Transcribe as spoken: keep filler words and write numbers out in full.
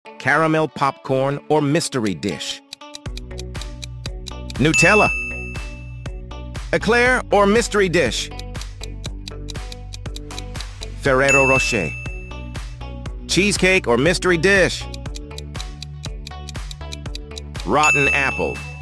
caramel popcorn, or mystery dish? Nutella, eclair, or mystery dish? Ferrero Rocher, cheesecake, or mystery dish? Rotten apple,